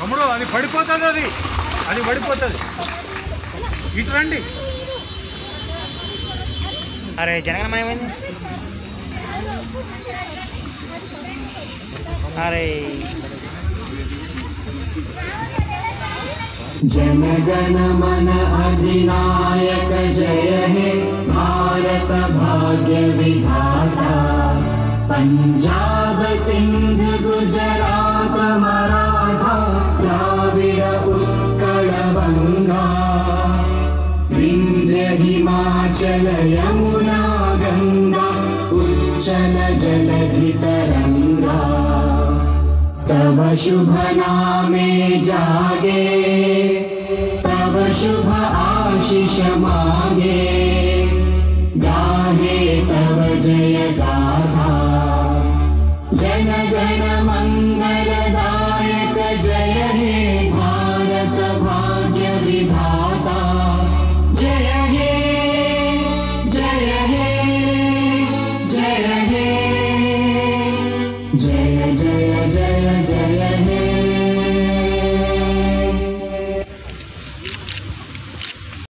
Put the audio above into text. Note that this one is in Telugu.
తమ్ముడు అది పడిపోతుంది, అది పడిపోతుంది. ఇటు రండి. అరే జనగణమన ఏమైంది? అరే जनगण मन अधिनायक जय हे भारत भाग्य विधाता। पंजाब सिंध गुजरात मराठा द्राविड उत्कल बंगा। विंध्य हिमाचल यमुना गंगा उच्चल जलधि तरंगा। तव शुभ नामे जागे, तव शुभ आशीष मांगे। गाहे तव जय गाथा।